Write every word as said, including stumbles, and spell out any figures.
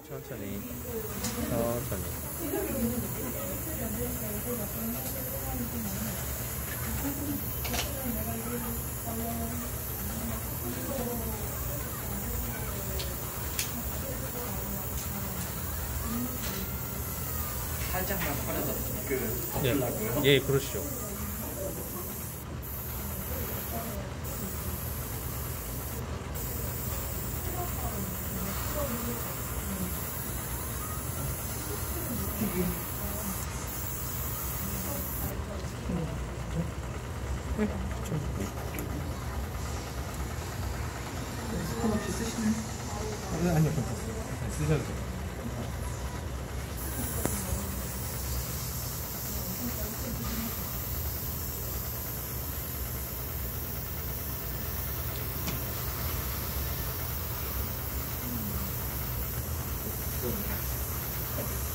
천천히 천천히. 살짝만 꺼내서 그 덮으려고요? 예, 예, 그러시죠. 스푼 없이 쓰시나요? 아니요, 아니요, 괜찮습니다. 쓰셔도 돼요. 그러니까.